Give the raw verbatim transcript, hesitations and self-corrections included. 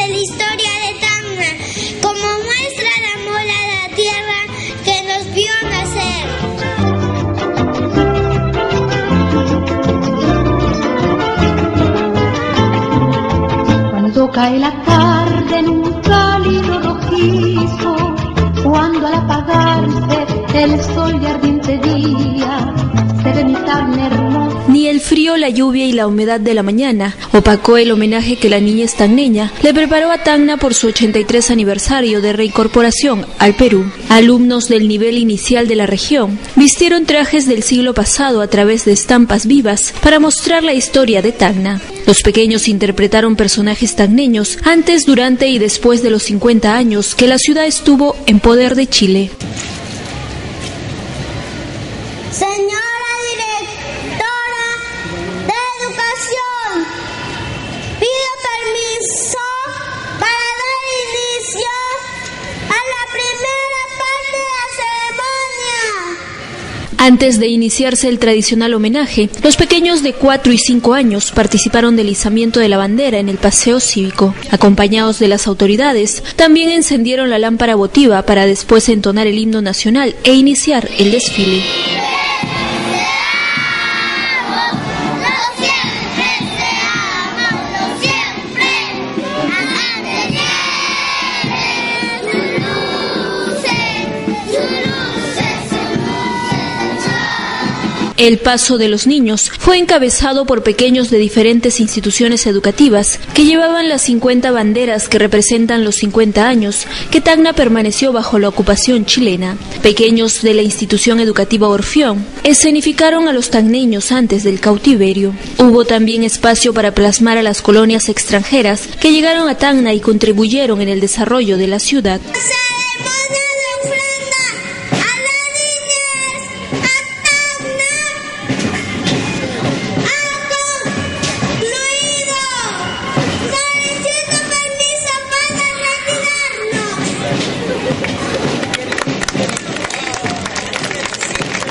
de la historia de Tacna, como muestra el amor a la tierra que nos vio nacer. Cuando cae la tarde en un cálido rojizo, cuando al apagarse el sol de ardiente día, se ve mi Tacna hermosa. Ni el frío, la lluvia y la humedad de la mañana opacó el homenaje que la niñez tacneña le preparó a Tacna por su ochenta y tres aniversario de reincorporación al Perú. Alumnos del nivel inicial de la región vistieron trajes del siglo pasado a través de estampas vivas para mostrar la historia de Tacna. Los pequeños interpretaron personajes tacneños antes, durante y después de los cincuenta años que la ciudad estuvo en poder de Chile. Señora directora de educación, pido permiso para dar inicio a la primera parte de la ceremonia. Antes de iniciarse el tradicional homenaje, los pequeños de cuatro y cinco años participaron del izamiento de la bandera en el paseo cívico. Acompañados de las autoridades, también encendieron la lámpara votiva para después entonar el himno nacional e iniciar el desfile. El paso de los niños fue encabezado por pequeños de diferentes instituciones educativas que llevaban las cincuenta banderas que representan los cincuenta años que Tacna permaneció bajo la ocupación chilena. Pequeños de la institución educativa Orfeón escenificaron a los tacneños antes del cautiverio. Hubo también espacio para plasmar a las colonias extranjeras que llegaron a Tacna y contribuyeron en el desarrollo de la ciudad. ¡Concluido!